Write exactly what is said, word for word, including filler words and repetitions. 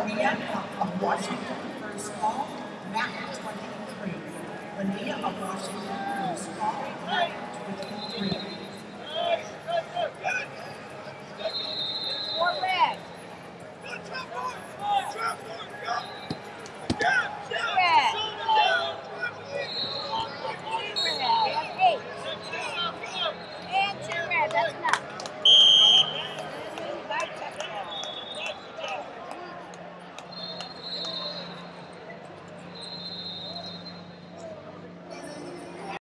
Linnea of Washington, first call, map twenty-three. Linnea of Washington, first call, map twenty-three.